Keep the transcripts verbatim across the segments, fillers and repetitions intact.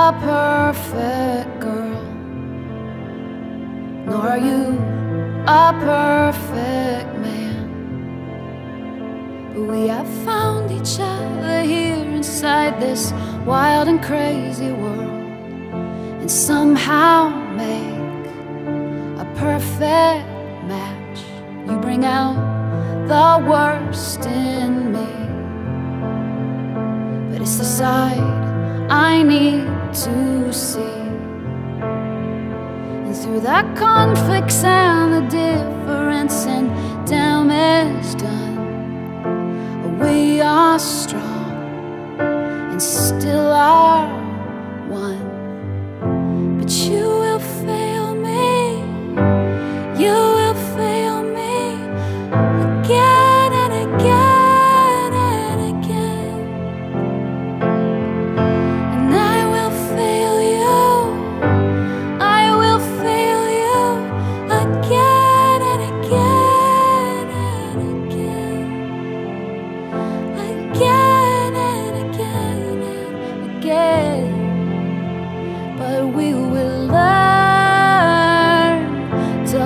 a perfect girl, nor are you a perfect man. But we have found each other here inside this wild and crazy world, and somehow make a perfect match. You bring out the worst in me, but it's the side I need to see. And through the conflicts and the difference and damage done, we are strong and still are one. But you will fail me, you will fail me again and again and again. And I will fail you, I will fail you again and again and again, again and again and again. But we will learn to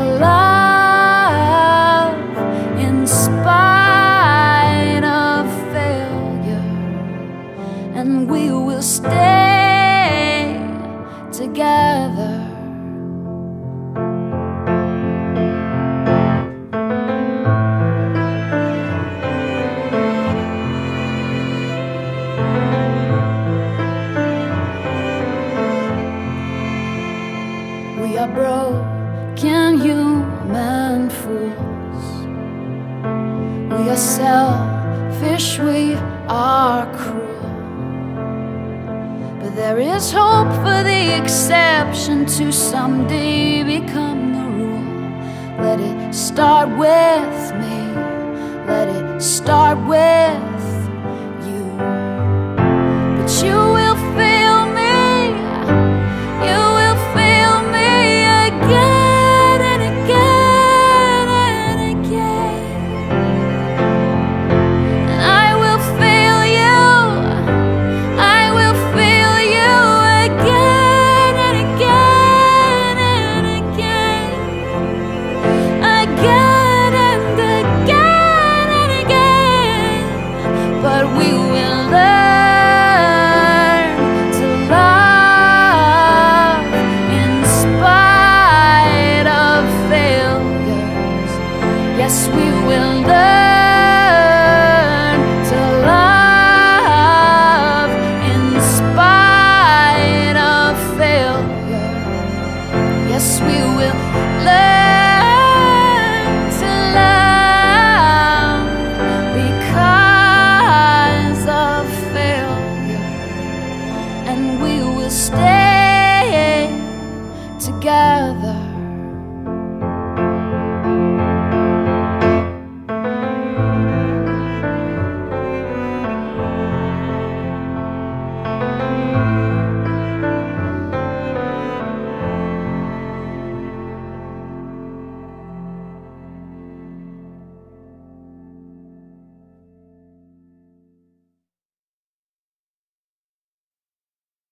love in spite of failure, and we will stay together. We are broken human fools. We are selfish, we are cruel. But there is hope for the exception to someday become the rule. Let it start with me, let it start with